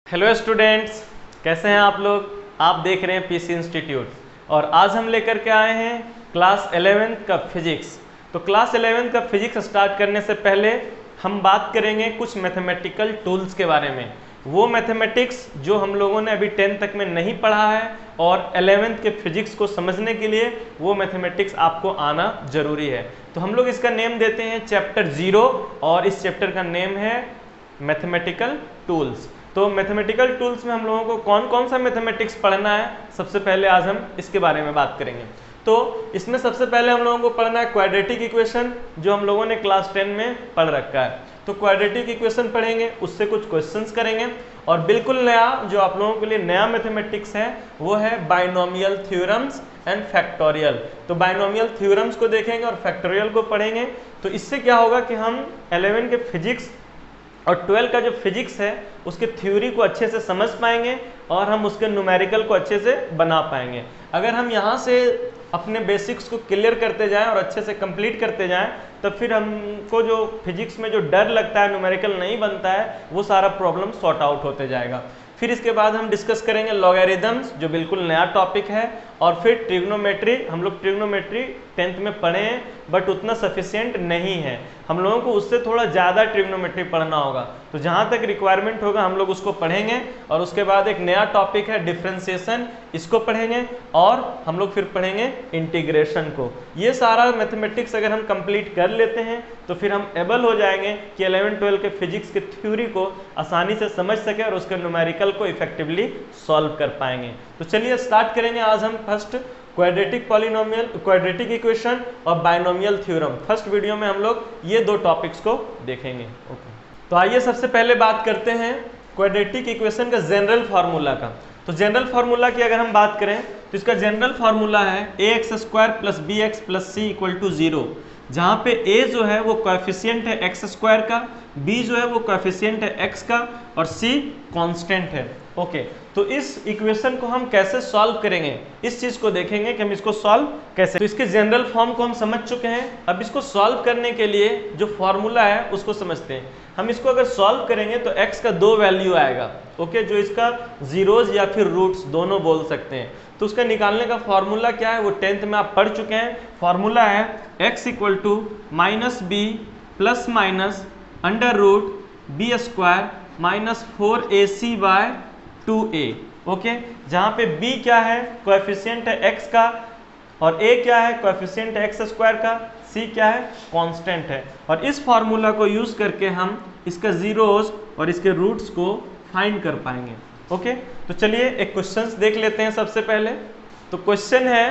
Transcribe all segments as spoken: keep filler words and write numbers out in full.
Hello students, कैसे हैं आप लोग। आप देख रहे हैं पीसी इंस्टीट्यूट और आज हम लेकर के आए हैं क्लास इलेवेंथ का फिजिक्स। तो क्लास इलेवेंथ का फिजिक्स स्टार्ट करने से पहले हम बात करेंगे कुछ मैथमेटिकल टूल्स के बारे में। वो मैथमेटिक्स जो हम लोगों ने अभी टेंथ तक में नहीं पढ़ा है और इलेवेंथ के फिजिक्स को समझने के लिए वो मैथमेटिक्स आपको आना जरूरी है। तो हम लोग इसका नेम देते हैं चैप्टर जीरो और इस चैप्टर का नेम है मैथमेटिकल टूल्स। तो मैथमेटिकल टूल्स में हम लोगों को कौन कौन सा मैथमेटिक्स पढ़ना है, सबसे पहले आज हम इसके बारे में बात करेंगे। तो इसमें सबसे पहले हम लोगों को पढ़ना है क्वाड्रेटिक इक्वेशन, जो हम लोगों ने क्लास टेन में पढ़ रखा है। तो क्वाड्रेटिक इक्वेशन पढ़ेंगे, उससे कुछ क्वेश्चंस करेंगे और बिल्कुल नया जो आप लोगों के लिए नया मैथमेटिक्स है वो है बाइनोमियल थ्योरम्स एंड फैक्टोरियल। तो बाइनोमियल थ्योरम्स को देखेंगे और फैक्टोरियल को पढ़ेंगे। तो इससे क्या होगा कि हम इलेवन के फिजिक्स और ट्वेल्व का जो फिजिक्स है उसके थ्योरी को अच्छे से समझ पाएंगे और हम उसके न्यूमेरिकल को अच्छे से बना पाएंगे। अगर हम यहाँ से अपने बेसिक्स को क्लियर करते जाएं और अच्छे से कंप्लीट करते जाएं तब फिर हमको जो फिजिक्स में जो डर लगता है, न्यूमेरिकल नहीं बनता है, वो सारा प्रॉब्लम सॉर्ट आउट होते जाएगा। फिर इसके बाद हम डिस्कस करेंगे लॉगरिथम्स, जो बिल्कुल नया टॉपिक है, और फिर ट्रिग्नोमेट्री। हम लोग ट्रिग्नोमेट्री टेंथ में पढ़े हैं बट उतना सफिशिएंट नहीं है, हम लोगों को उससे थोड़ा ज़्यादा ट्रिग्नोमेट्री पढ़ना होगा। तो जहाँ तक रिक्वायरमेंट होगा हम लोग उसको पढ़ेंगे और उसके बाद एक नया टॉपिक है डिफरेंशिएशन, इसको पढ़ेंगे और हम लोग फिर पढ़ेंगे इंटीग्रेशन को। ये सारा मैथमेटिक्स अगर हम कंप्लीट कर लेते हैं तो फिर हम एबल हो जाएंगे कि इलेवन ट्वेल्व के फिजिक्स के थ्योरी को आसानी से समझ सके और उसके न्यूमेरिकल को इफेक्टिवली सॉल्व कर पाएंगे। तो चलिए स्टार्ट करेंगे आज हम first quadratic polynomial, quadratic equation और बाइनोमियल थ्योरम। फर्स्ट वीडियो में हम लोग ये दो टॉपिक्स को देखेंगे। ओके, तो आइए सबसे पहले बात करते हैं क्वाड्रेटिक इक्वेशन का जनरल फार्मूला का। तो जनरल फार्मूला की अगर हम बात करें तो इसका जनरल फार्मूला है a x square plus b x plus c equal to zero, जहाँ पे a जो है वो कोएफिशिएंट है एक्स स्क्वायर का, b जो है वो कोएफिशिएंट है x का और c कांस्टेंट है। ओके, तो इस इक्वेशन को हम कैसे सॉल्व करेंगे, इस चीज को देखेंगे कि हम इसको सॉल्व कैसे। तो इसके जनरल फॉर्म को हम समझ चुके हैं, अब इसको सॉल्व करने के लिए जो फॉर्मूला है उसको समझते हैं। हम इसको अगर सॉल्व करेंगे तो x का दो वैल्यू आएगा, ओके, जो इसका जीरोज या फिर रूट्स दोनों बोल सकते हैं। तो उसका निकालने का फॉर्मूला क्या है वो टेंथ में आप पढ़ चुके हैं। फॉर्मूला है x equal to minus b plus minus under root b square minus four a c by two a. Okay, जहाँ पे b क्या है, कोएफिशिएंट है x का, और a क्या है, कोएफिशिएंट है एक्स स्क्वायर का, c क्या है, कांस्टेंट है। और इस फार्मूला को यूज करके हम इसका जीरोज और इसके रूट्स को फाइंड कर पाएंगे। ओके, तो चलिए एक क्वेश्चंस देख लेते हैं सबसे पहले। तो क्वेश्चन है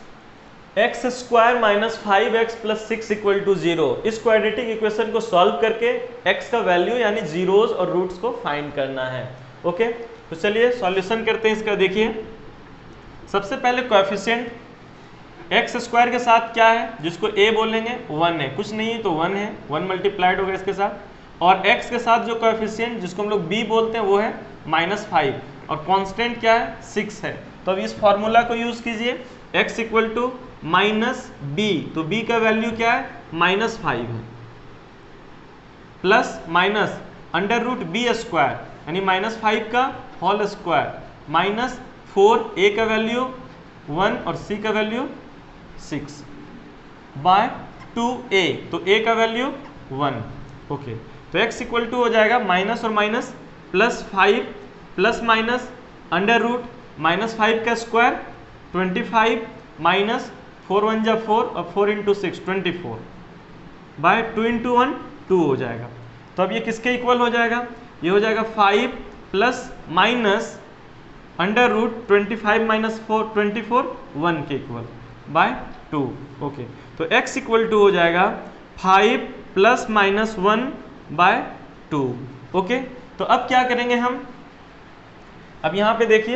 x square minus five x plus six equal to zero. इस क्वाड्रेटिक इक्वेशन को सॉल्व करके x का वैल्यू यानी जीरोज और रूट्स को फाइंड करना है। ओके, तो चलिए सॉल्यूशन करते हैं इसका। देखिए सबसे पहले कोएफिशिएंट एक्स स्क्वायर के साथ क्या है, जिसको a बोलेंगे, वन है, कुछ नहीं है तो वन है, वन मल्टीप्लाइड होगा इसके साथ। और x के साथ जो कोएफिशिएंट जिसको हम लोग b बोलते हैं वो है माइनस फाइव, और कांस्टेंट क्या है, सिक्स है। तो अब इस फॉर्मूला को यूज कीजिए, x equal to minus b, तो b का वैल्यू क्या है, माइनस फाइव है, plus minus under root b square यानी माइनस फाइव का whole square minus four, a का वैल्यू वन और c का value six by two a, तो a का वैल्यू वन। ओके, तो x इक्वल टू हो जाएगा माइनस और minus plus five plus minus under root minus five का square twenty five minus four one जा फोर और four into six twenty four by two into one two हो जाएगा। तो अब ये किसके इक्वल हो जाएगा, ये हो जाएगा five plus minus under root twenty five minus four twenty four one के इक्वल बाय टू। ओके, तो x इक्वल टू हो जाएगा five plus minus one by two. Okay, तो अब क्या करेंगे हम, अब यहाँ पे देखिए,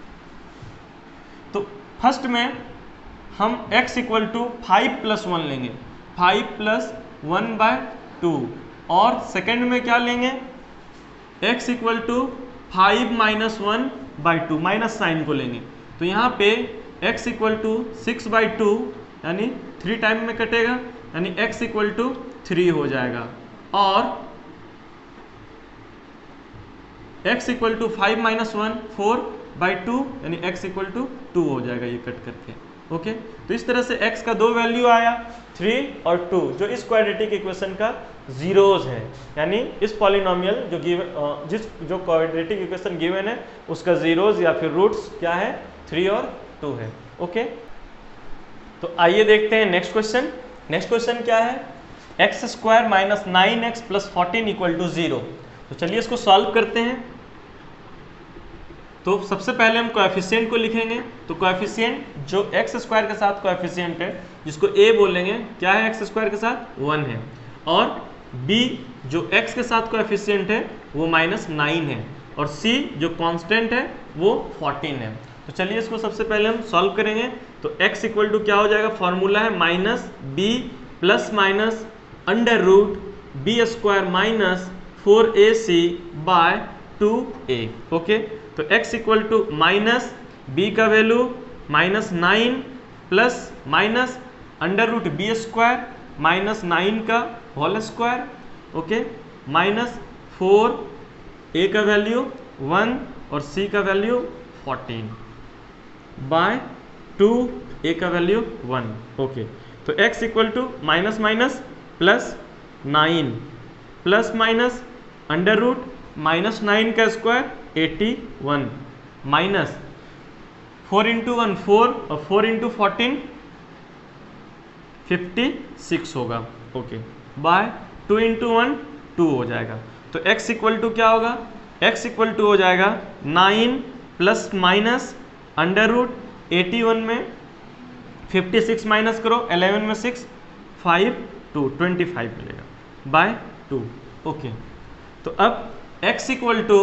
तो फर्स्ट में हम x equal to five plus one लेंगे, five plus one by two, और सेकेंड में क्या लेंगे, x equal to five minus one by two, minus sign को लेंगे। तो यहाँ पे x equal to six by two यानी थ्री टाइम में कटेगा, यानी x इक्वल टू थ्री हो जाएगा। और x equal to five minus one four by two यानी x इक्वल टू टू हो जाएगा ये कट करके। ओके तो इस तरह से x का दो वैल्यू आया थ्री और टू जो इस क्वाड्रेटिक इक्वेशन का जीरोज है, यानी इस पॉलिनोमियल जो गिवन जिस जो क्वाड्रेटिक इक्वेशन गिवन है उसका जीरोज या फिर रूट्स क्या है थ्री और टू है। ओके तो आइए देखते हैं नेक्स्ट क्वेश्चन। नेक्स्ट क्वेश्चन क्या है, x square minus nine x plus fourteen equal to zero. तो चलिए इसको सॉल्व करते हैं। तो सबसे पहले हम कोएफिशिएंट को लिखेंगे। तो कोएफिशिएंट जो एक्स स्क्वायर के साथ कोएफिशिएंट है जिसको ए बोलेंगे, क्या है एक्स स्क्वायर के साथ वन है, और बी जो x के साथ कोएफिशिएंट है वो माइनस नाइन है, और c जो कांस्टेंट है वो फोर्टीन है। तो चलिए इसको सबसे पहले हम सॉल्व करेंगे। तो x इक्वल टू क्या हो जाएगा, फॉर्मूला है minus b plus minus under root b square minus four a c by two a. Okay तो x equal to minus B का value minus nine plus minus under root b square minus nine का whole square, okay minus four a का value one और सी का value fourteen bye two ए का value one. Okay तो x equal to minus minus plus nine plus minus under root minus nine का square eighty one minus four into one four और four into fourteen fifty six होगा। Okay by two into one two हो जाएगा। तो x equal to क्या होगा, x equal to हो जाएगा nine plus minus under root eighty one में फिफ्टी सिक्स माइनस करो इलेवन में six five two twenty five मिलेगा बाय टू। ओके तो अब x equal to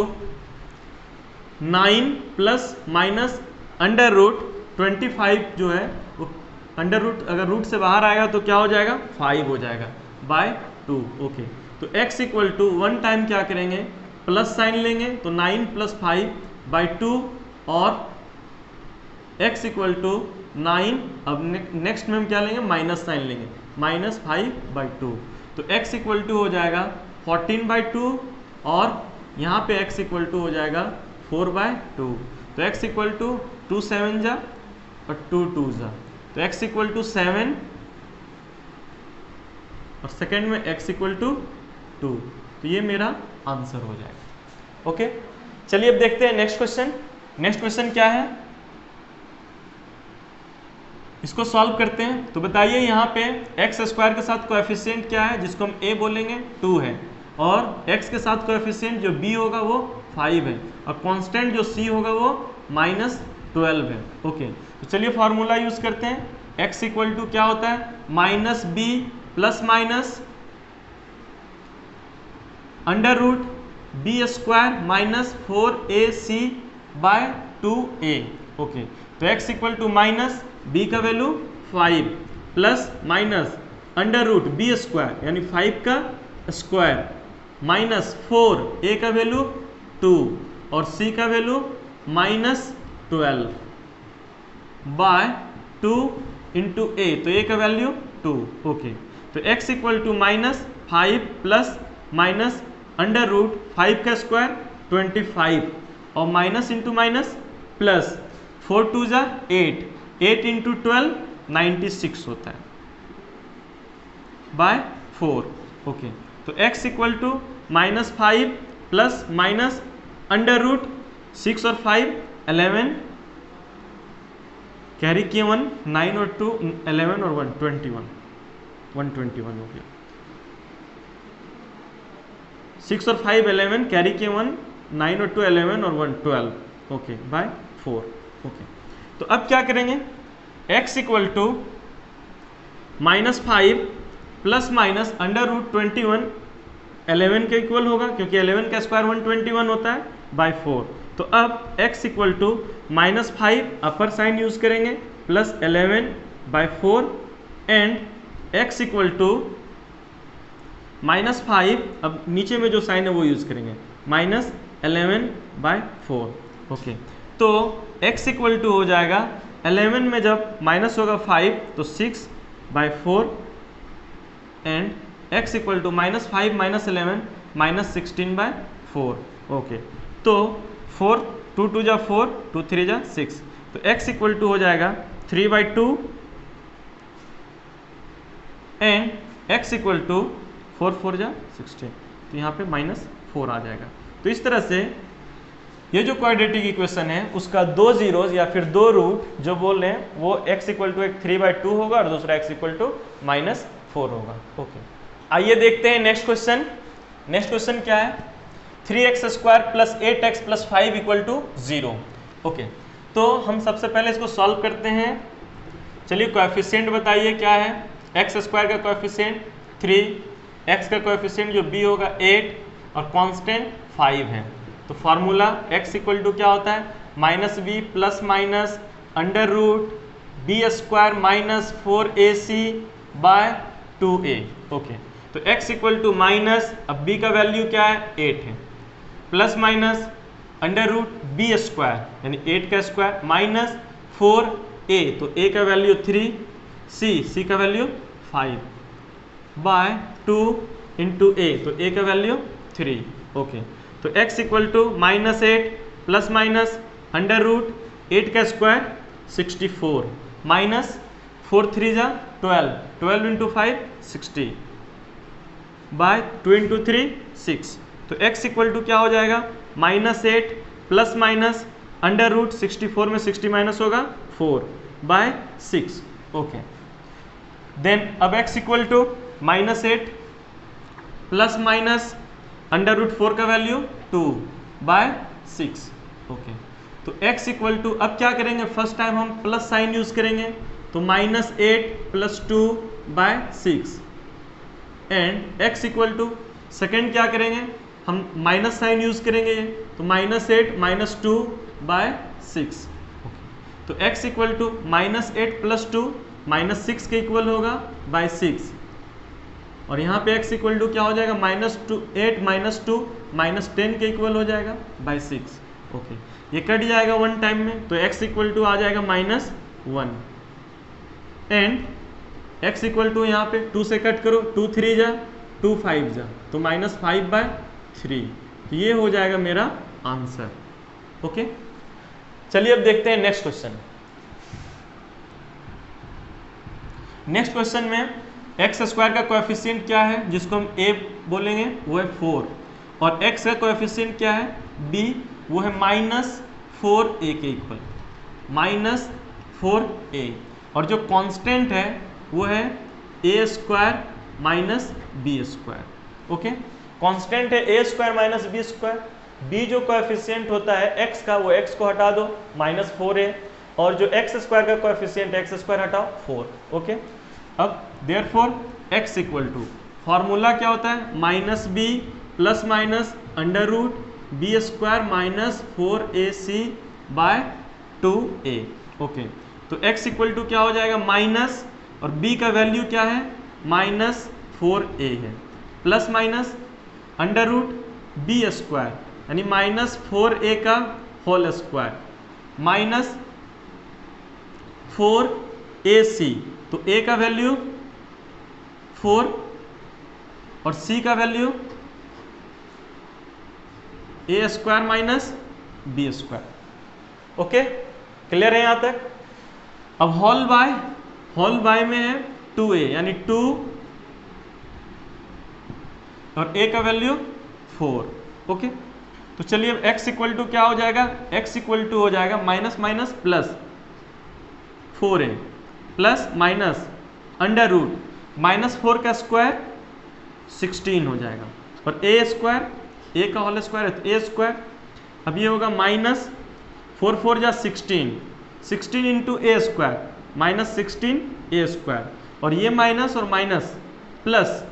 nine plus minus under root twenty five जो है वो अंडर रूट अगर रूट से बाहर आएगा तो क्या हो जाएगा फाइव हो जाएगा बाय टू। ओके तो x equal to one time क्या करेंगे प्लस साइन लेंगे तो nine plus five by two और x इक्वल टू नाइन। अब नेक्स्ट में हम क्या लेंगे माइनस साइन लेंगे माइनस फाइव बाई टू। तो x इक्वल टू हो जाएगा फोर्टीन बाई टू और यहाँ पे x इक्वल टू हो जाएगा फोर बाय टू। तो x equal to two seven जा और टू टू जा तो x इक्वल टू सेवन और सेकेंड में x इक्वल टू टू। तो ये मेरा आंसर हो जाएगा। ओके चलिए अब देखते हैं नेक्स्ट क्वेश्चन। नेक्स्ट क्वेश्चन क्या है, इसको सॉल्व करते हैं। तो बताइए यहाँ पे एक्स स्क्वायर के साथ कोएफिशिएंट क्या है जिसको हम a बोलेंगे टू है, और x के साथ कोएफिशिएंट जो b होगा वो फाइव है, और कांस्टेंट जो c होगा वो माइनस ट्वेल्व है। ओके तो चलिए फार्मूला यूज करते हैं। x इक्वल टू क्या होता है minus b plus minus under root b square minus four a c by two a. Okay तो x equal to minus b का value five plus minus under root b square यानी five का square minus four a का value two और c का value minus twelve by two into a. तो a का value two. Okay तो x equal to minus five plus minus under root five का square twenty five और minus into minus plus four two जा eight eight into twelve ninety six होता है by four. Okay तो x equal to minus five plus minus under root six और five eleven carry किए one nine और two eleven और one twenty one one twenty one हो गया। Six और फाइव एलेवन कैरी किए वन नाइन और टू एलेवन और one twelve. Okay bye four. Okay तो अब क्या करेंगे x equal to minus five plus minus under root twenty one eleven के इक्वल होगा क्योंकि एलेवन का स्क्वायर वन ट्वेंटी वन होता है बाय फोर। तो अब x equal to minus five upper sign use करेंगे plus eleven by four and x equal to minus five, अब नीचे में जो साइन है वो यूज करेंगे minus eleven by four. Okay तो x इक्वल टू हो जाएगा एलेवन में जब माइनस होगा फाइव तो six by four and x equal to minus five minus eleven minus sixteen by four. Okay तो फोर, टू टू जा फोर, टू थ्री जा सिक्स, तो x इक्वल टू हो जाएगा three by two and x equal to four four जा sixteen, तो यहाँ पे माइनस फोर आ जाएगा। तो इस तरह से ये जो क्वाड्रेटिक इक्वेशन है उसका दो जीरोज या फिर दो रूट जो बोल रहे हैं वो x इक्वल टू एक थ्री बाई टू होगा और दूसरा x equal to minus four होगा। ओके, आइए देखते हैं नेक्स्ट क्वेश्चन। नेक्स्ट क्वेश्चन क्या है, three x square plus eight x plus five equal to zero. Okay, तो हम सबसे पहले इसको सॉल्व करते हैं। चलिए कोएफिशिएंट बताइए क्या है। एक्स स्क्वायर का कोएफिशिएंट थ्री, एक्स का कोएफिशिएंट जो बी होगा एट और कांस्टेंट फाइव है। तो फार्मूला x इक्वल टू क्या होता है, minus b plus minus under root b square minus four a c by two a. Okay, तो x इक्वल टू माइनस, अब b का वैल्यू क्या है एट है, plus minus under root b square यानी एट का स्क्वायर माइनस फोर ए, तो a का वैल्यू थ्री, c c का value five by two into a, तो a का वैल्यू थ्री। ओके, तो x equal to minus eight plus minus under root eight का square sixty four minus four three जा twelve, twelve into five sixty by two into three six, तो x equal to क्या हो जाएगा minus eight plus minus under root sixty four में sixty minus होगा four bye six. Okay, then अब x equal to minus eight plus minus under root four का value two by six. Okay, तो x equal to अब क्या करेंगे, first time हम plus sign use करेंगे, तो minus eight plus two by six and x equal to second क्या करेंगे हम माइनस साइन यूज करेंगे, तो minus eight minus two by six. तो x equal to minus eight plus two minus six के equal होगा बाय सिक्स, और यहाँ पे x इक्वल टू क्या हो जाएगा minus two eight minus two minus ten के इक्वल हो जाएगा बाय सिक्स। ओके, ये कट जाएगा वन टाइम में, तो x इक्वल टू आ जाएगा minus one and x equal to यहाँ पे टू से कट करो, टू थ्री जा टू फाइव जा, तो माइनस फाइव बाय थ्री, तो ये हो जाएगा मेरा आंसर। ओके, चलिए अब देखते हैं नेक्स्ट क्वेश्चन। नेक्स्ट क्वेश्चन में एक्स स्क्वायर का कोएफिशिएंट क्या है जिसको हम a बोलेंगे वो है फोर, और x का कोएफिशिएंट क्या है b, वो है माइनस फोर ए के इक्वल, माइनस फोर ए, और जो कांस्टेंट है वो है a square minus b square. Okay, constant है a square minus b square, b जो कोएफिशिएंट होता है x का वो x को हटा दो माइनस फोर ए, और जो एक्स स्क्वायर का कोएफिशिएंट एक्स स्क्वायर हटाओ फोर। ओके, अब therefore x equal to formula क्या होता है minus b plus minus under root b square minus four a c by two a. Okay, तो x equal to क्या हो जाएगा माइनस, और b का वैल्यू क्या है माइनस फोर ए है, plus minus under root b square यानी माइनस फोर ए का whole square minus four a c, तो a का वैल्यू फोर और c का value a square minus b square. Okay, clear है यहाँ तक। अब होल बाय, होल बाय में है टू ए यानी टू और a का वैल्यू फोर। ओके, तो चलिए अब x इक्वल टू क्या हो जाएगा, x इक्वल टू हो जाएगा minus minus plus four a plus minus under root minus four का स्क्वायर सिक्सटीन हो जाएगा, और ए स्क्वायर ए का होल स्क्वायर है तो ए स्क्वायर, अब ये होगा माइनस फोर फोर जा sixteen, sixteen into a square minus sixteen a square, और ये माइनस और minus plus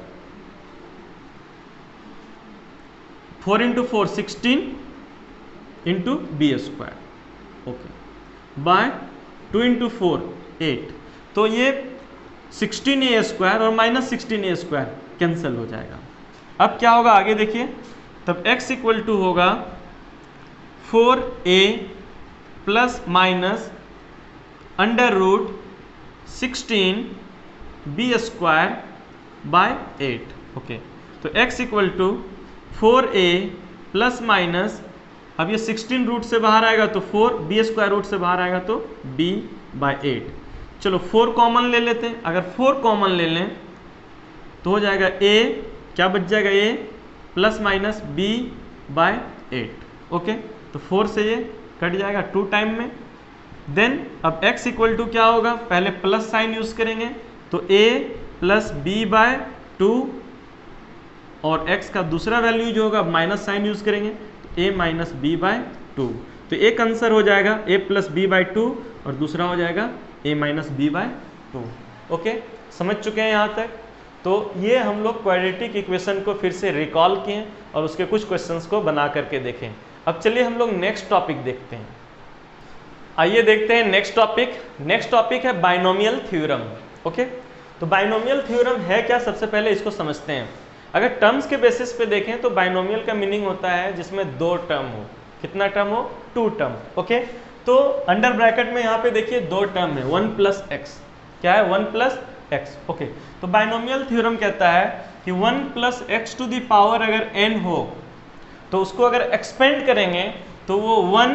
four into four sixteen into b square. Okay, by two into four eight, तो ये सिक्सटीन ए स्क्वायर और minus sixteen a square cancel हो जाएगा। अब क्या होगा आगे देखिए, तब x इक्वल टू होगा four a plus minus under root sixteen b square by eight. Okay, तो x equal to four a plus minus अब ये सिक्सटीन रूट से बाहर आएगा तो फोर, बी स्क्वायर रूट से बाहर आएगा तो बी बाय एट। चलो फोर कॉमन ले लेते हैं, अगर फोर कॉमन ले लें तो हो जाएगा ए, क्या बच जाएगा a plus minus b by eight. Okay, तो फोर से ये कट जाएगा टू टाइम में। देन अब x इक्वल टू क्या होगा, पहले प्लस साइन यूज करेंगे तो a plus b by two, और x का दूसरा वैल्यू जो होगा माइनस साइन यूज करेंगे तो a minus b by two. तो एक आंसर हो जाएगा a plus b by two और दूसरा हो जाएगा a minus b by two. Okay, समझ चुके हैं यहाँ तक? तो ये हम लोग क्वाड्रेटिक इक्वेशन को फिर से रिकॉल किए और उसके कुछ क्वेश्चंस को बना करके देखें। अब चलिए हम लोग नेक्स्ट टॉपिक देखते हैं। आइए देखते हैं नेक्स्ट टॉपिक। नेक्स्ट टॉपिक है बाइनोमियल थ्योरम। ओके, तो बाइनोमियल थ्योरम है क्या, सबसे पहले इसको समझते हैं। अगर टर्म्स के बेसिस पे देखें तो बाइनोमियल का मीनिंग होता है जिसमें दो टर्म हो। कितना टर्म हो, टू टर्म। ओके, तो अंडर ब्रैकेट में यहाँ पे देखिए दो टर्म है, वन प्लस एक्स। क्या है, वन प्लस एक्स। ओके, तो बाइनोमियल थ्योरम कहता है कि one plus x to the power अगर एन हो तो उसको अगर एक्सपेंड करेंगे तो वो one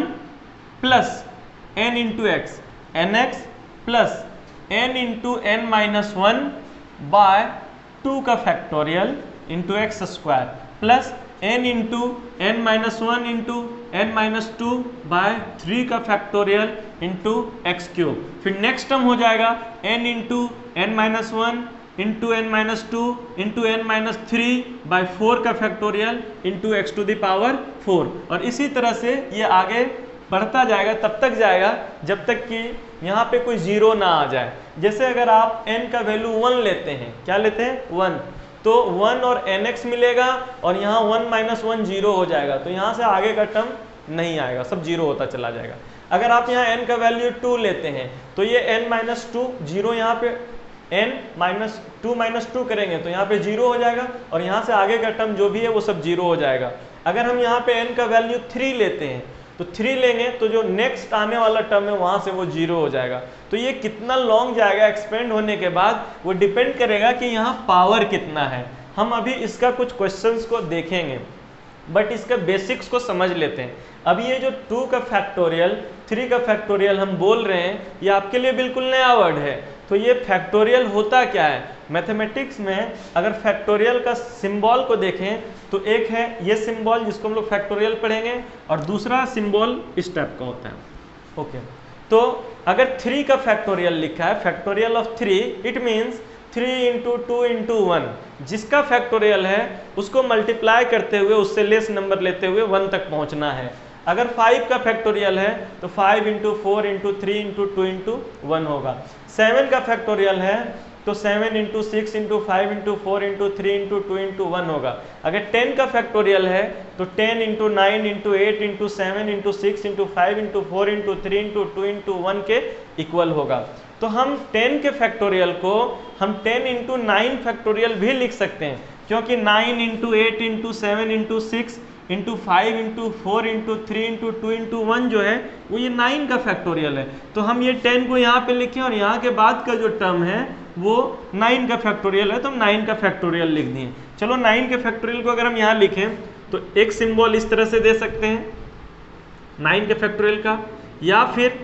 plus n into x, n x plus n into n minus one by two का factorial into x square plus n into n minus one into n minus two by three का factorial into x cube. फिर next term हो जाएगा n into n minus one into n minus two into n minus three by four का factorial into x to the power four. और इसी तरह से ये आगे बढ़ता जाएगा, तब तक जाएगा जब तक कि यहाँ पे कोई जीरो ना आ जाए। जैसे अगर आप n का वैल्यू वन लेते हैं, क्या लेते हैं, वन, तो वन और एन एक्स मिलेगा और यहाँ वन माइनस वन जीरो हो जाएगा, तो यहाँ से आगे का टर्म नहीं आएगा, सब जीरो होता चला जाएगा। अगर आप यहाँ n का वैल्यू टू लेते हैं तो ये n माइनस टू, जीरो यहाँ पे n minus two minus two करेंगे तो यहाँ पे जीरो हो जाएगा और यहाँ से आगे का टर्म जो भी है वो सब जीरो हो जाएगा। अगर हम यहाँ पे n का वैल्यू थ्री लेते हैं तो थ्री लेंगे तो जो नेक्स्ट आने वाला टर्म है वहाँ से वो जीरो हो जाएगा। तो ये कितना लॉन्ग जाएगा एक्सपेंड होने के बाद वो डिपेंड करेगा कि यहाँ पावर कितना है। हम अभी इसका कुछ क्वेश्चंस को देखेंगे, बट इसका बेसिक्स को समझ लेते हैं। अब ये जो टू का फैक्टोरियल, थ्री का फैक्टोरियल हम बोल रहे हैं, ये आपके लिए बिल्कुल नया वर्ड है। तो ये फैक्टोरियल होता क्या है, मैथमेटिक्स में अगर फैक्टोरियल का सिंबल को देखें तो एक है ये सिंबल जिसको हम लोग फैक्टोरियल पढ़ेंगे और दूसरा सिंबल इस टाइप का होता है। ओके, तो अगर थ्री का फैक्टोरियल लिखा है, factorial of three, it means three into two into one, जिसका फैक्टोरियल है उसको मल्टीप्लाई करते हुए उससे लेस नंबर लेते हुए वन तक पहुंचना है। अगर फाइव का फैक्टोरियल है तो five into four into three into two into one होगा। सेवन का फैक्टोरियल है तो seven into six into five into four into three into two into one होगा। अगर टेन का फैक्टोरियल है तो ten into nine into eight into seven into six into five into four into three into two into one के equal होगा। तो हम ten के फैक्टोरियल को हम टेन इंटू नाइन फैक्टोरियल भी लिख सकते हैं, क्योंकि nine into eight into seven into six into five into four into three into two into one जो है वो ये नाइन का फैक्टोरियल है। तो हम ये टेन को यहाँ पे लिखें और यहाँ के बाद का जो टर्म है वो नाइन का फैक्टोरियल है, तो हम नाइन का फैक्टोरियल लिख दिए। चलो नाइन के फैक्टोरियल को अगर हम यहाँ लिखें तो एक सिंबल इस तरह से दे सकते हैं नाइन के फैक्टोरियल का, या फिर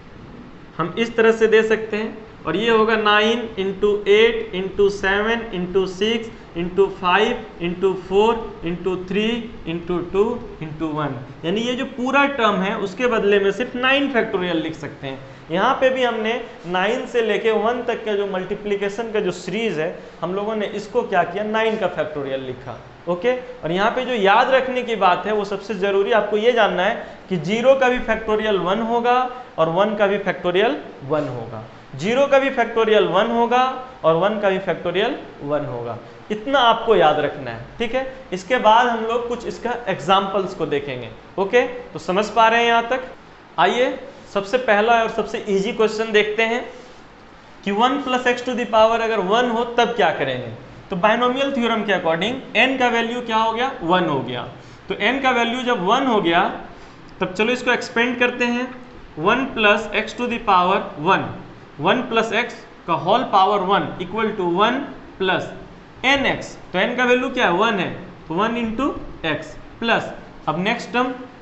हम इस तरह से दे सकते हैं और ये होगा nine into eight into seven into six into five into four into three into two into one, यानी ये जो पूरा टर्म है उसके बदले में सिर्फ नाइन फैक्टोरियल लिख सकते हैं। यहाँ पे भी हमने नाइन से लेके वन तक का जो मल्टीप्लिकेशन का जो सीरीज है हम लोगों ने इसको क्या किया, नाइन का फैक्टोरियल लिखा। ओके, और यहाँ पे जो याद रखने की बात है वो सबसे जरूरी आपको ये जानना है कि जीरो का भी फैक्टोरियल वन होगा और वन का भी फैक्टोरियल वन होगा। जीरो का भी फैक्टोरियल वन होगा और वन का भी फैक्टोरियल वन होगा। इतना आपको याद रखना है, ठीक है। इसके बाद हम लोग कुछ इसका एग्जाम्पल्स को देखेंगे। ओके, तो समझ पा रहे हैं यहाँ तक? आइए सबसे पहला और सबसे इजी क्वेश्चन देखते हैं कि one plus x to the power अगर वन हो तब क्या करेंगे। तो बाइनोमियल थ्योरम के अकॉर्डिंग n का वैल्यू क्या हो गया, वन हो गया। तो n का वैल्यू जब वन हो गया तब चलो इसको एक्सपेंड करते हैं। One plus x to the power one, one plus x का whole power one equal to one plus n x. तो n का वैल्यू क्या है, वन है, तो वन इंटू एक्स प्लस अब नेक्स्ट टर्म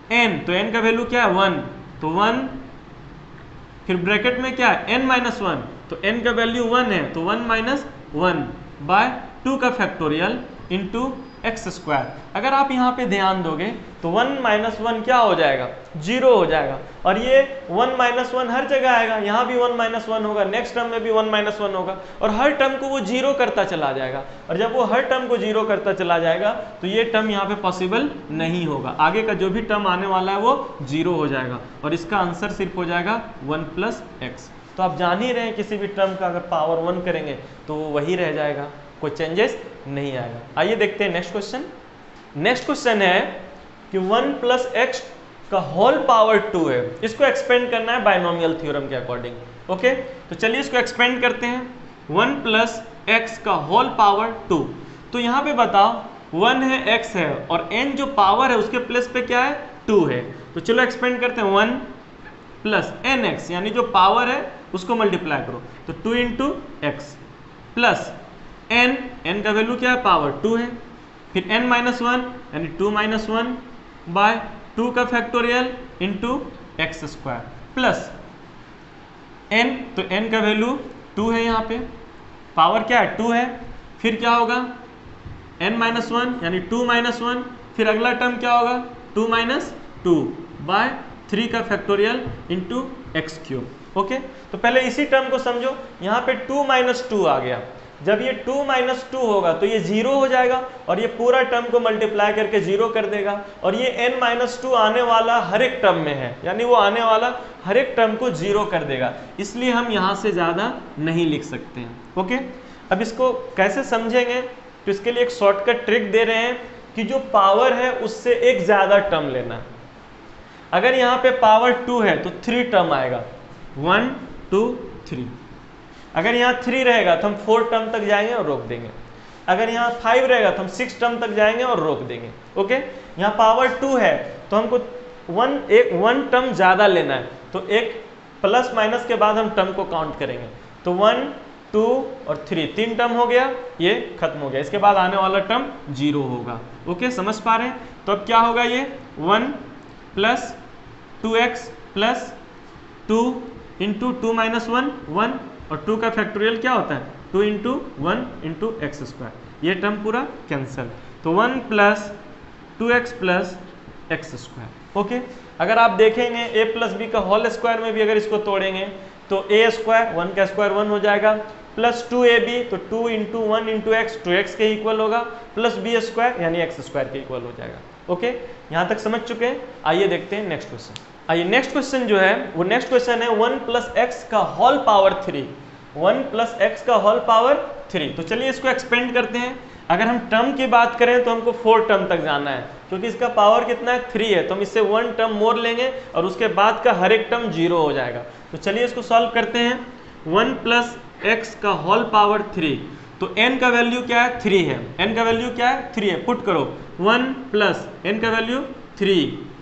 n, तो n का वैल्यू क्या है वन, तो वन, फिर ब्रैकेट में क्या है n माइनस वन, तो n का वैल्यू वन है तो one minus one by two का फैक्टोरियल इंटू एक्स स्क्वायर। अगर आप यहाँ पे ध्यान दोगे तो वन माइनस वन क्या हो जाएगा, जीरो हो जाएगा, और ये वन माइनस वन हर जगह आएगा, यहाँ भी वन माइनस वन होगा, नेक्स्ट टर्म में भी वन माइनस वन होगा, और हर टर्म को वो जीरो करता चला जाएगा, और जब वो हर टर्म को जीरो करता चला जाएगा तो ये टर्म यहाँ पे पॉसिबल नहीं होगा, आगे का जो भी टर्म आने वाला है वो जीरो हो जाएगा, और इसका आंसर सिर्फ हो जाएगा वन प्लस एक्स। तो आप जान ही रहे हैं किसी भी टर्म का अगर पावर वन करेंगे तो वो वही रह जाएगा, कोई चेंजेस नहीं आएगा। आइए देखते हैं नेक्स्ट क्वेश्चन। नेक्स्ट क्वेश्चन है कि वन प्लस एक्स का होल पावर टू है, इसको एक्सपेंड करना है बायनोमियल थ्योरम के अकॉर्डिंग। ओके, तो चलिए इसको एक्सपेंड करते हैं। वन प्लस एक्स का होल पावर टू, तो यहाँ पे बताओ वन है, एक्स है, और n जो पावर है उसके प्लेस पे क्या है, टू है, तो चलो एक्सपेंड करते हैं। वन प्लस एन एक्स, यानी जो पावर है उसको मल्टीप्लाई करो, तो two into x plus n, n का वैल्यू क्या है, पावर टू है, फिर n माइनस वन यानी two minus one by two का factorial into x square plus n, तो n का वैल्यू टू है, यहाँ पे पावर क्या है, टू है, फिर क्या होगा n माइनस वन यानी टू माइनस वन, फिर अगला टर्म क्या होगा, two minus two by three का factorial into x cube. Okay, तो पहले इसी टर्म को समझो, यहाँ पे टू माइनस टू आ गया, जब ये टू माइनस टू होगा तो ये जीरो हो जाएगा, और ये पूरा टर्म को मल्टीप्लाई करके जीरो कर देगा, और ये n माइनस टू आने वाला हर एक टर्म में है, यानी वो आने वाला हर एक टर्म को जीरो कर देगा, इसलिए हम यहाँ से ज़्यादा नहीं लिख सकते हैं। ओके, अब इसको कैसे समझेंगे, तो इसके लिए एक शॉर्टकट ट्रिक दे रहे हैं कि जो पावर है उससे एक ज़्यादा टर्म लेना। अगर यहाँ पे पावर टू है तो थ्री टर्म आएगा, वन टू थ्री। अगर यहाँ थ्री रहेगा तो हम फोर टर्म तक जाएंगे और रोक देंगे, अगर यहाँ फाइव रहेगा तो हम सिक्स टर्म तक जाएंगे और रोक देंगे। ओके, यहाँ पावर टू है तो हमको वन एक वन टर्म ज़्यादा लेना है, तो एक प्लस माइनस के बाद हम टर्म को काउंट करेंगे, तो वन टू और थ्री, तीन टर्म हो गया, ये खत्म हो गया, इसके बाद आने वाला टर्म जीरो होगा। ओके, समझ पा रहे हैं? तो अब क्या होगा, ये one plus two x plus two into two minus one, one, और टू का फैक्टोरियल क्या होता है, two into one into x square, ये टर्म पूरा कैंसिल, तो one plus two x plus x square. Okay, अगर आप देखेंगे ए प्लस बी का होल स्क्वायर में भी अगर इसको तोड़ेंगे तो ए स्क्वायर, वन का स्क्वायर वन हो जाएगा, प्लस टू ए बी, तो two into one into x, two x के इक्वल होगा, प्लस बी स्क्वायर यानी एक्स स्क्वायर के इक्वल हो जाएगा। ओके, यहाँ तक समझ चुके हैं? आइए देखते हैं नेक्स्ट क्वेश्चन। आइए नेक्स्ट क्वेश्चन जो है वो नेक्स्ट क्वेश्चन है वन प्लस एक्स का whole power three, one plus x का होल पावर थ्री। तो चलिए इसको एक्सपेंड करते हैं। अगर हम टर्म की बात करें तो हमको फोर टर्म तक जाना है, क्योंकि इसका पावर कितना है, थ्री है, तो हम इससे वन टर्म मोर लेंगे और उसके बाद का हर एक टर्म जीरो हो जाएगा। तो चलिए इसको सॉल्व करते हैं। वन प्लस एक्स का होल पावर थ्री, तो n का वैल्यू क्या है, थ्री है, n का वैल्यू क्या है, थ्री है, पुट करो, वन प्लस n का value three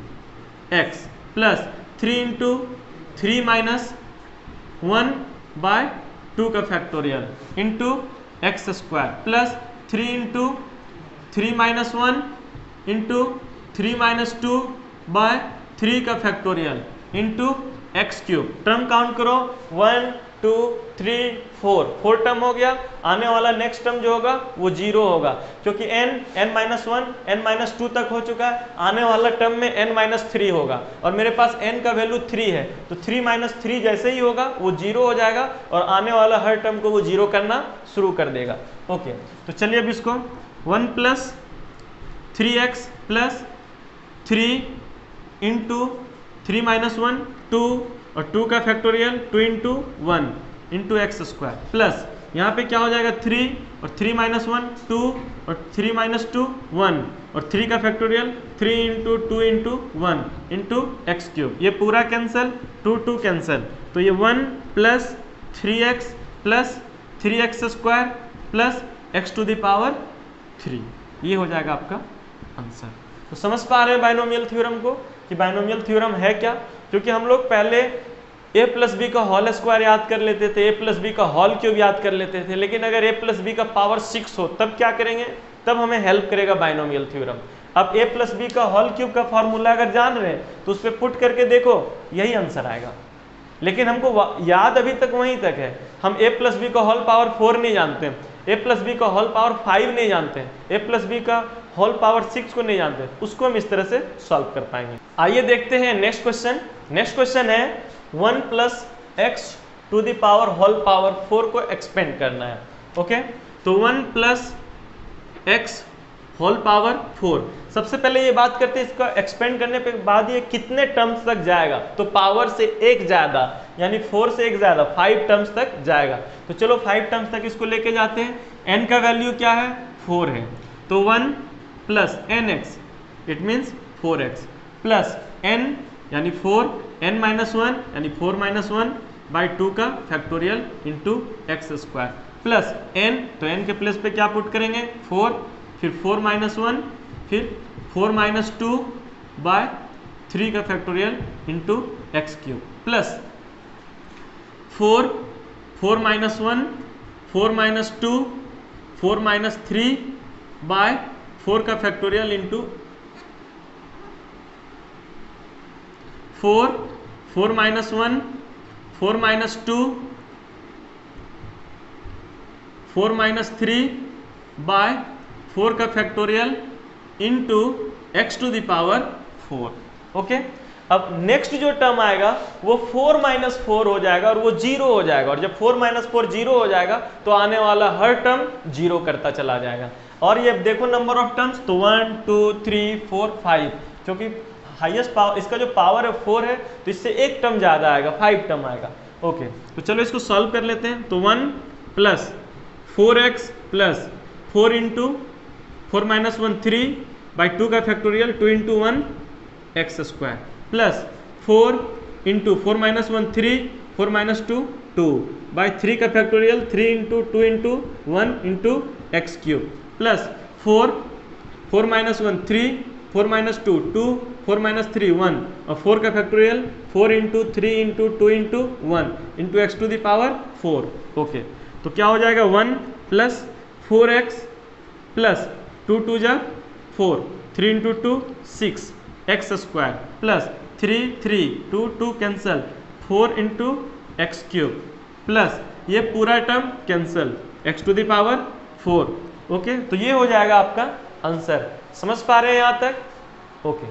x plus three into three minus one by two का factorial into x square plus three into three minus one into three minus two by three का factorial into x cube. Term count करो, one two three four, four term हो गया, आने वाला next term जो होगा वो जीरो होगा, क्योंकि n n minus one n minus two तक हो चुका है, आने वाला टर्म में n माइनस थ्री होगा, और मेरे पास n का वैल्यू थ्री है, तो थ्री माइनस थ्री जैसे ही होगा वो जीरो हो जाएगा, और आने वाला हर टर्म को वो जीरो करना शुरू कर देगा। ओके, तो चलिए अब इसको one plus three x plus three into three minus one, two, और टू का factorial two into one into x square plus यहाँ पे क्या हो जाएगा, थ्री और थ्री माइनस वन, टू, और थ्री माइनस टू, वन, और थ्री का factorial three into two into one into x cube, ये पूरा कैंसिल, टू टू कैंसिल, तो ये one plus three x plus three x square plus x to the power three, ये हो जाएगा आपका आंसर। तो समझ पा रहे हैं बाइनोमियल थ्योरम को कि बाइनोमियल थ्योरम है क्या? क्योंकि हम लोग पहले a प्लस बी का होल स्क्वायर याद कर लेते थे, a प्लस बी का होल क्यूब याद कर लेते थे, लेकिन अगर a प्लस बी का पावर सिक्स हो तब क्या करेंगे, तब हमें हेल्प करेगा बाइनोमियल थ्योरम। अब a प्लस बी का होल क्यूब का फॉर्मूला अगर जान रहे हैं तो उस पर पुट करके देखो यही आंसर आएगा, लेकिन हमको याद अभी तक वहीं तक है। हम a प्लस बी का होल पावर फोर नहीं जानते, a प्लस बी का होल पावर फाइव नहीं जानते, a प्लस बी का होल पावर सिक्स को नहीं जानते, उसको हम इस तरह से सॉल्व कर पाएंगे। आइए देखते हैं नेक्स्ट क्वेश्चन। नेक्स्ट क्वेश्चन है one plus x to the power whole power four को एक्सपेंड करना है। ओके, तो one plus x whole power four. सबसे पहले ये बात करते हैं इसका एक्सपेंड करने पे बाद ये कितने टर्म्स तक जाएगा, तो पावर से एक ज्यादा यानी फोर से एक ज्यादा फाइव टर्म्स तक जाएगा। तो चलो फाइव टर्म्स तक इसको लेके जाते हैं। n का वैल्यू क्या है, फोर है, तो one plus n x it means four x plus n यानी फोर, n माइनस वन यानी four minus one by two का factorial into x square plus n, तो n के प्लेस पे क्या पुट करेंगे, फोर, फिर फोर माइनस वन, फिर four minus two by three का factorial into x cube plus four, four minus one, four minus two, four minus three by four का factorial into four, four minus one, four minus two, four minus three by four का factorial into x to the power four. Okay, अब next जो term आएगा वो four minus four हो जाएगा और वो जीरो हो जाएगा, और जब फोर माइनस फोर जीरो हो जाएगा तो आने वाला हर टर्म जीरो करता चला जाएगा। और ये देखो नंबर ऑफ टर्म्स, तो one two three four five, क्योंकि हाईएस्ट पावर इसका जो पावर है फोर है तो इससे एक टर्म ज्यादा आएगा, फाइव टर्म आएगा। ओके, तो चलो इसको सॉल्व कर लेते हैं। तो one plus four x plus four into four minus one three by two का factorial two into one x square plus four into four minus one three, four minus two two by three का factorial three into two into one into x cube plus four, four minus one three, four minus two two, four minus three one और four का factorial four into three into two into one into x to the power four. Okay, तो क्या हो जाएगा one plus four x plus two two जा four, three into two six x square plus three three two two cancel, four into x cube plus ये पूरा term cancel x to the power four. Okay, तो ये हो जाएगा आपका answer. समझ पा रहे हैं यहाँ तक? ओके,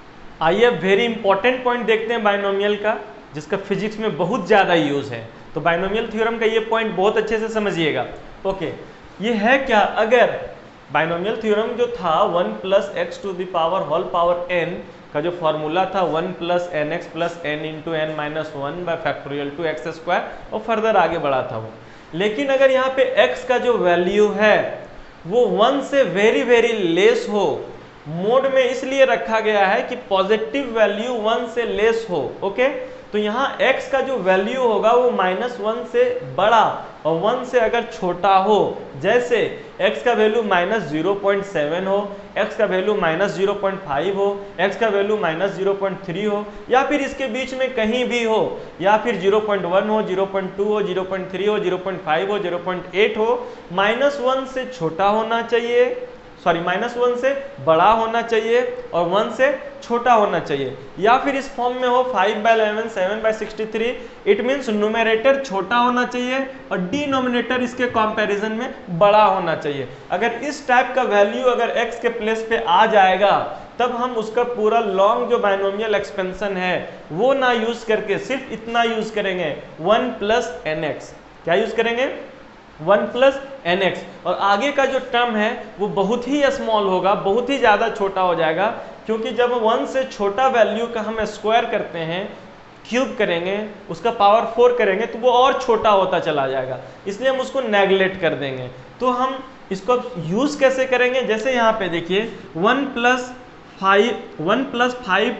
आइए वेरी इंपॉर्टेंट पॉइंट देखते हैं बाइनोमियल का, जिसका फिजिक्स में बहुत ज़्यादा यूज है। तो बाइनोमियल थ्योरम का ये पॉइंट बहुत अच्छे से समझिएगा। ओके, ये है क्या, अगर बाइनोमियल थ्योरम जो था one plus x to the power whole power n का जो फॉर्मूला था one plus n x plus n into n minus one by factorial two x square, और फर्दर आगे बढ़ा था वो। लेकिन अगर यहाँ पे x का जो वैल्यू है वो वन से वेरी वेरी लेस हो, मोड में इसलिए रखा गया है कि पॉजिटिव वैल्यू वन से लेस हो। ओके, तो यहाँ x का जो वैल्यू होगा वो माइनस वन से बड़ा और वन से अगर छोटा हो, जैसे x का value minus zero point seven हो, x का value minus zero point five हो, x का value minus zero point three हो, या फिर इसके बीच में कहीं भी हो, या फिर जीरो पॉइंट वन हो, जीरो पॉइंट टू हो, जीरो पॉइंट थ्री हो, जीरो पॉइंट फाइव हो, जीरो पॉइंट एट हो, माइनस वन से छोटा होना चाहिए, सॉरी माइनस वन से बड़ा होना चाहिए और वन से छोटा होना चाहिए, या फिर इस फॉर्म में हो five by eleven, seven by sixty three, it means numerator छोटा होना चाहिए और डिनोमिनेटर इसके कंपैरिजन में बड़ा होना चाहिए। अगर इस टाइप का वैल्यू अगर x के प्लेस पे आ जाएगा तब हम उसका पूरा लॉन्ग जो बाइनोमियल एक्सपेंशन है वो ना यूज करके सिर्फ इतना यूज करेंगे, वन प्लस एन एक्स। क्या यूज करेंगे? वन प्लस एन एक्स, और आगे का जो टर्म है वो बहुत ही स्मॉल होगा, बहुत ही ज़्यादा छोटा हो जाएगा, क्योंकि जब वन से छोटा वैल्यू का हम स्क्वायर करते हैं, क्यूब करेंगे, उसका पावर फोर करेंगे तो वो और छोटा होता चला जाएगा, इसलिए हम उसको नेगलेक्ट कर देंगे। तो हम इसको यूज़ कैसे करेंगे? जैसे यहाँ पे देखिए one plus five one plus five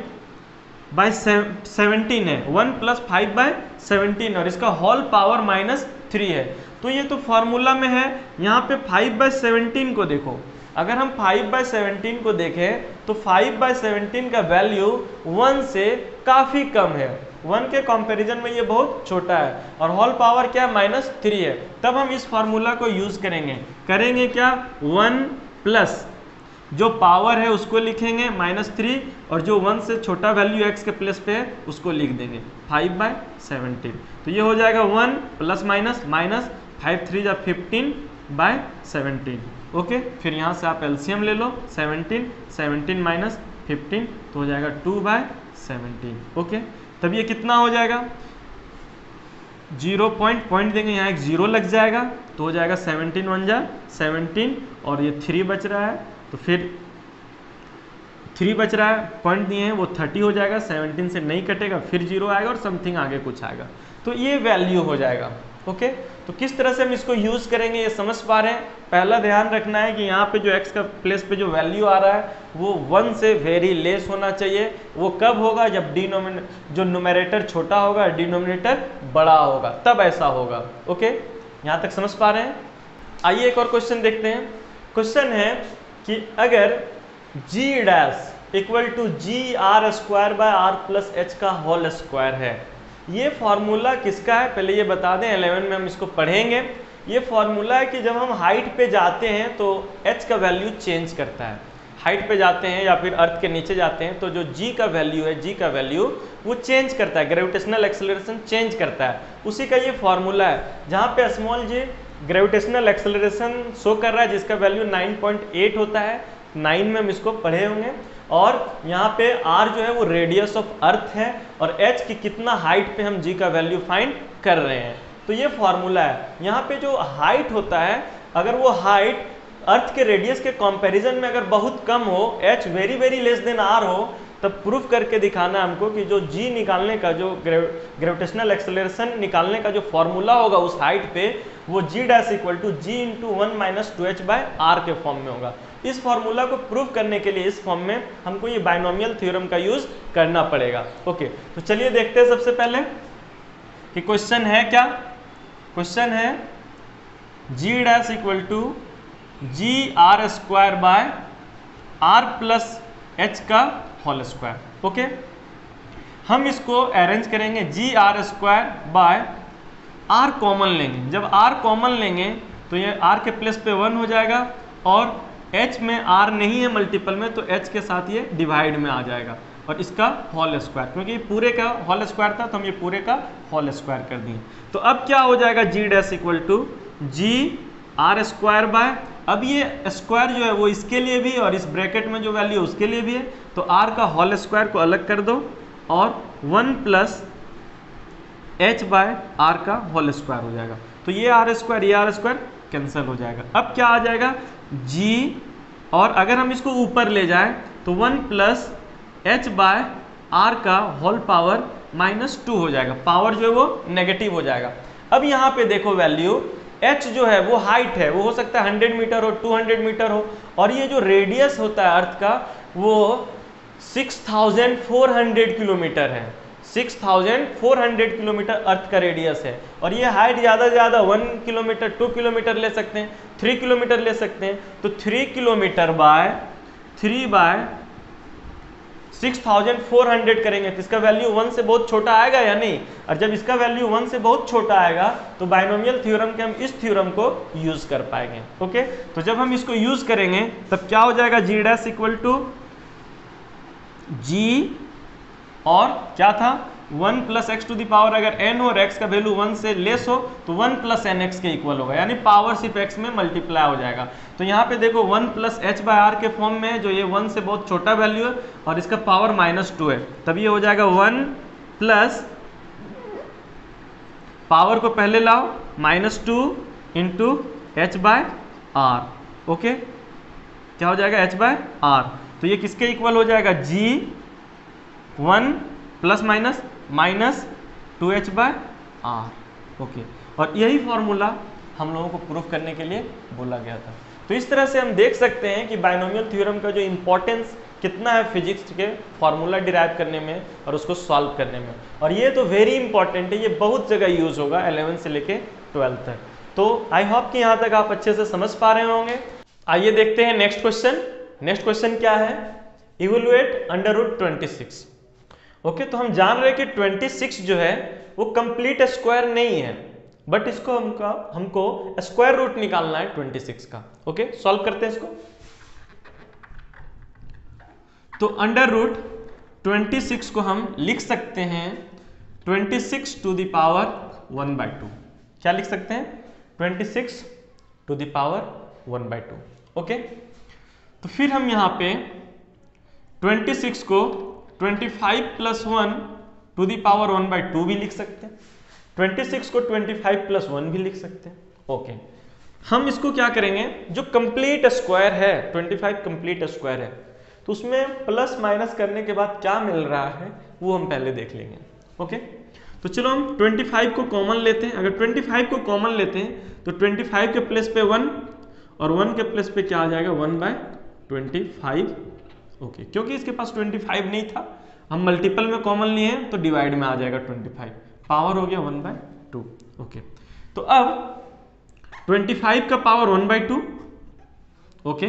by seventeen है, one plus five by seventeen और इसका होल पावर माइनस थ्री है। तो ये तो फॉर्मूला में है। यहाँ पे फाइव बाई सेवनटीन को देखो, अगर हम फाइव बाई सेवनटीन को देखें तो फाइव बाई सेवनटीन का वैल्यू वन से काफ़ी कम है, वन के कंपैरिजन में ये बहुत छोटा है, और होल पावर क्या माइनस थ्री है। तब हम इस फार्मूला को यूज़ करेंगे करेंगे क्या? वन प्लस जो पावर है उसको लिखेंगे माइनस थ्री, और जो वन से छोटा वैल्यू x के प्लेस पे है उसको लिख देंगे फाइव बाई सेवनटीन। तो ये हो जाएगा one plus minus minus five three जा फिफ्टीन बाय सेवनटीन। ओके, फिर यहाँ से आप एलसीएम ले लो, सेवनटीन सेवनटीन माइनस फिफ्टीन तो हो जाएगा टू बाय सेवनटीन। ओके, तब ये कितना हो जाएगा, जीरो पॉइंट पॉइंट देंगे, यहाँ एक जीरो लग जाएगा तो हो जाएगा सेवनटीन वन जा सेवनटीन, और ये थ्री बच रहा है तो फिर थ्री बच रहा है, पॉइंट दिए हैं वो थर्टी हो जाएगा, सेवनटीन से नहीं कटेगा, फिर जीरो आएगा और समथिंग आगे कुछ आएगा, तो ये वैल्यू हो जाएगा। ओके, तो किस तरह से हम इसको यूज़ करेंगे ये समझ पा रहे हैं। पहला ध्यान रखना है कि यहाँ पे जो x का प्लेस पे जो वैल्यू आ रहा है वो वन से वेरी लेस होना चाहिए। वो कब होगा, जब डिनोमिनेटर जो न्यूमरेटर छोटा होगा डिनोमिनेटर बड़ा होगा, तब ऐसा होगा। ओके, यहाँ तक समझ पा रहे हैं। आइए एक और क्वेश्चन देखते हैं। क्वेश्चन है कि अगर g dash equal to g r square by r plus h का होल स्क्वायर है, ये फॉर्मूला किसका है पहले ये बता दें, इलेवन में हम इसको पढ़ेंगे। ये फॉर्मूला है कि जब हम हाइट पे जाते हैं तो h का वैल्यू चेंज करता है, हाइट पे जाते हैं या फिर अर्थ के नीचे जाते हैं तो जो g का वैल्यू है, g का वैल्यू वो चेंज करता है, ग्रेविटेशनल एक्सेलरेशन चेंज करता है, उसी का ये फॉर्मूला है। जहाँ पे small g gravitational acceleration show कर रहा है जिसका वैल्यू नाइन पॉइंट एट होता है, नाइन में हम इसको पढ़े होंगे, और यहाँ पे r जो है वो रेडियस ऑफ अर्थ है, और h की कितना हाइट पे हम g का वैल्यू फाइंड कर रहे हैं, तो ये फॉर्मूला है। यहाँ पे जो हाइट होता है, अगर वो हाइट अर्थ के रेडियस के कंपैरिजन में अगर बहुत कम हो, h very very less than r हो, तब प्रूफ करके दिखाना हमको कि जो g निकालने का, जो ग्रेविटेशनल एक्सेलरेशन निकालने का जो फॉर्मूला होगा उस हाइट पे, वो g dash equal to g into one minus two h by r के फॉर्म में होगा। इस फॉर्मूला को प्रूव करने के लिए इस फॉर्म में हमको ये बाइनोमियल थ्योरम का यूज करना पड़ेगा। ओके, तो चलिए देखते हैं सबसे पहले कि क्वेश्चन है क्या। क्वेश्चन है g dash equal to g r square by r plus h का होल स्क्वायर। ओके, हम इसको अरेंज करेंगे, g r square by r common लेंगे। जब आर कॉमन लेंगे तो ये आर के प्लेस पे वन हो जाएगा, और h में r नहीं है मल्टीपल में तो h के साथ ये डिवाइड में आ जाएगा, और इसका होल स्क्वायर, क्योंकि ये पूरे का होल स्क्वायर था तो हम ये पूरे का होल स्क्वायर कर दिए। तो अब क्या हो जाएगा, g dash equal to g r square by, अब ये स्क्वायर जो है वो इसके लिए भी और इस ब्रैकेट में जो वैल्यू है उसके लिए भी है, तो r का होल स्क्वायर को अलग कर दो और one plus h by r का होल स्क्वायर हो जाएगा। तो ये आर स्क्वायर ये आर स्क्वायर कैंसिल हो जाएगा। अब क्या आ जाएगा, g, और अगर हम इसको ऊपर ले जाएं तो one plus h by r का होल पावर माइनस टू हो जाएगा, पावर जो है वो नेगेटिव हो जाएगा। अब यहाँ पे देखो वैल्यू h जो है वो हाइट है, वो हो सकता है हंड्रेड मीटर हो, टू हंड्रेड मीटर हो, और ये जो रेडियस होता है अर्थ का वो six thousand four hundred kilometre है, six thousand four hundred kilometre earth का रेडियस है, और ये हाइट ज़्यादा से ज़्यादा वन किलोमीटर टू किलोमीटर ले सकते हैं, थ्री किलोमीटर ले सकते हैं। तो three kilometre by three by six thousand four hundred करेंगे तो इसका वैल्यू वन से बहुत छोटा आएगा या नहीं, और जब इसका वैल्यू वन से बहुत छोटा आएगा तो बाइनोमियल थ्योरम के हम इस थ्योरम को यूज कर पाएंगे। ओके, तो जब हम इसको यूज करेंगे तब क्या हो जाएगा, g dash equal to g, और क्या था one plus x to the power, अगर n हो और x का वैल्यू वन से लेस हो तो वन प्लस एन एक्स के इक्वल होगा, यानी पावर सिर्फ x में मल्टीप्लाई हो जाएगा। तो यहाँ पे देखो one plus h by r के फॉर्म में है, जो ये वन से बहुत छोटा वैल्यू है और इसका पावर माइनस टू है, तब ये हो जाएगा वन प्लस पावर को पहले लाओ minus two into h by r. Okay, क्या हो जाएगा h बाय आर, तो ये किसके इक्वल हो जाएगा, g one plus minus minus two h by r. Okay, और यही फॉर्मूला हम लोगों को प्रूफ करने के लिए बोला गया था। तो इस तरह से हम देख सकते हैं कि बाइनोमियल थ्योरम का जो इंपॉर्टेंस कितना है फिजिक्स के फॉर्मूला डिराइव करने में और उसको सॉल्व करने में, और ये तो वेरी इंपॉर्टेंट है, ये बहुत जगह यूज होगा इलेवन से लेके ट्वेल्थ तक। तो आई होप कि यहाँ तक आप अच्छे से समझ पा रहे होंगे। आइए देखते हैं नेक्स्ट क्वेश्चन। नेक्स्ट क्वेश्चन क्या है, evaluate under root twenty six. Okay, तो हम जान रहे हैं कि ट्वेंटी सिक्स जो है वो कंप्लीट स्क्वायर नहीं है, बट इसको हमका हमको स्क्वायर रूट निकालना है ट्वेंटी सिक्स का। ओके, सॉल्व करते हैं इसको। तो अंडर रूट ट्वेंटी सिक्स को हम लिख सकते हैं twenty six to the power one by two. क्या लिख सकते हैं? Twenty six to the power one by two. Okay, तो फिर हम यहाँ पे ट्वेंटी सिक्स को twenty five plus one to the power one by two भी लिख सकते हैं, ट्वेंटी सिक्स को ट्वेंटी फाइव प्लस वन भी लिख सकते हैं। ओके, हम इसको क्या करेंगे, जो कंप्लीट स्क्वायर है, ट्वेंटी फाइव कंप्लीट स्क्वायर है, तो उसमें प्लस माइनस करने के बाद क्या मिल रहा है वो हम पहले देख लेंगे। ओके, तो चलो हम ट्वेंटी फाइव को कॉमन लेते हैं। अगर ट्वेंटी फाइव को कॉमन लेते हैं तो ट्वेंटी फाइव के प्लेस पे वन और वन के प्लेस पे क्या आ जाएगा, one by twenty five. Okay, क्योंकि इसके पास ट्वेंटी फाइव नहीं था, हम मल्टीपल में कॉमन लिए हैं तो डिवाइड में आ जाएगा ट्वेंटी फाइव, पावर हो गया वन बाय टू। ओके, तो अब ट्वेंटी फाइव का power one by two, okay,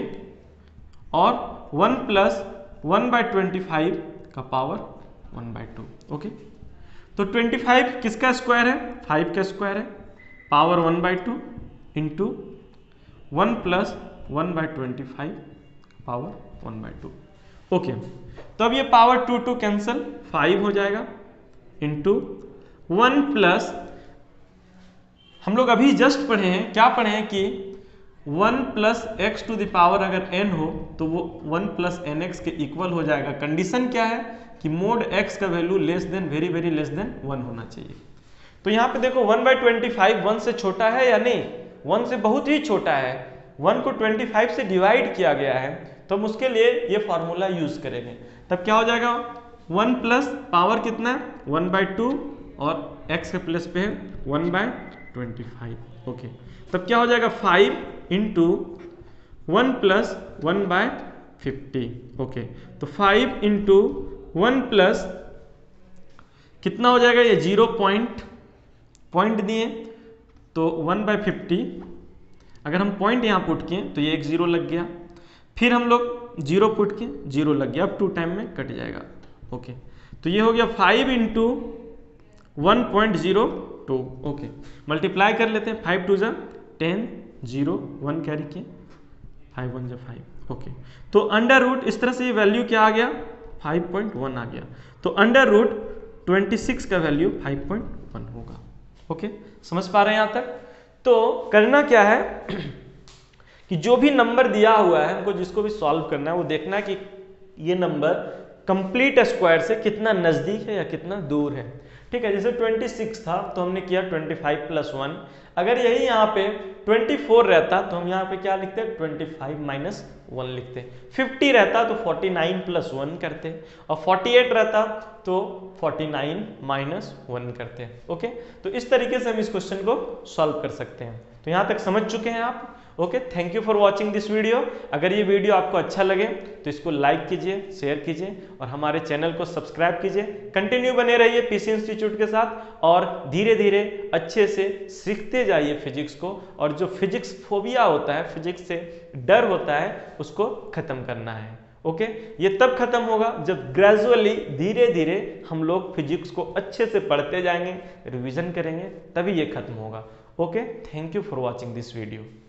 और one plus one by twenty five का power one by two. Okay, तो ट्वेंटी फाइव किसका स्क्वायर है, फाइव का स्क्वायर है, power one by two into one plus one by twenty five power one by two. Okay, तो अब ये power two two cancel, five हो जाएगा इंटू वन प्लस, हम लोग अभी जस्ट पढ़े हैं, क्या पढ़े हैं कि one plus x to the power अगर n हो तो वो वन प्लस एन एक्स के इक्वल हो जाएगा। कंडीशन क्या है कि मोड x का value less than very very less than one होना चाहिए। तो यहाँ पे देखो one by twenty five one से छोटा है या नहीं, वन से बहुत ही छोटा है, वन को ट्वेंटी फाइव से डिवाइड किया गया है, तो हम उसके लिए ये फॉर्मूला यूज करेंगे। तब क्या हो जाएगा, वन प्लस पावर कितना है, वन बाई टू और x के प्लेस पे है one by twenty five. Okay, तब क्या हो जाएगा, five into one plus one by fifty. Okay, तो फाइव इंटू वन प्लस कितना हो जाएगा, ये जीरो पॉइंट पॉइंट दिए तो वन बाय फिफ्टी, अगर हम पॉइंट यहाँ पुट किए तो ये एक जीरो लग गया, फिर हम लोग जीरो पुट किए, जीरो लग गया, अब टू टाइम में कट जाएगा। ओके, तो ये हो गया five into one point zero two. Okay, multiply कर लेते हैं, फाइव टू जा टेन, जीरो वन कैरी किए, फाइव वन जा फाइव। ओके, तो अंडर रूट इस तरह से ये वैल्यू क्या आ गया, फाइव पॉइंट वन आ गया। तो अंडर रूट ट्वेंटी सिक्स का वैल्यू फाइव पॉइंट वन होगा। ओके, समझ पा रहे हैं यहाँ तक? तो करना क्या है कि जो भी नंबर दिया हुआ है हमको, जिसको भी सॉल्व करना है, वो देखना है कि ये नंबर कंप्लीट स्क्वायर से कितना नजदीक है या कितना दूर है। ठीक है, जैसे ट्वेंटी सिक्स था तो हमने किया ट्वेंटी फाइव प्लस वन, अगर यही यहाँ पे ट्वेंटी फोर रहता तो हम यहाँ पे क्या लिखते, ट्वेंटी फाइव माइनस वन लिखते, फिफ्टी रहता तो फोर्टी नाइन प्लस वन करते, और फोर्टी एट रहता तो फोर्टी नाइन माइनस वन करते। ओके, तो इस तरीके से हम इस क्वेश्चन को सॉल्व कर सकते हैं। तो यहाँ तक समझ चुके हैं आप? Okay, thank you for watching this video. अगर ये वीडियो आपको अच्छा लगे तो इसको लाइक कीजिए, शेयर कीजिए और हमारे चैनल को सब्सक्राइब कीजिए। कंटिन्यू बने रहिए पीसी इंस्टीट्यूट के साथ और धीरे धीरे अच्छे से सीखते जाइए फिजिक्स को, और जो फिजिक्स फोबिया होता है, फिजिक्स से डर होता है, उसको खत्म करना है। ओके, ये तब खत्म होगा जब ग्रेजुअली धीरे धीरे हम लोग फिजिक्स को अच्छे से पढ़ते जाएंगे, रिवीजन करेंगे, तभी ये खत्म होगा। Okay, thank you for watching this video.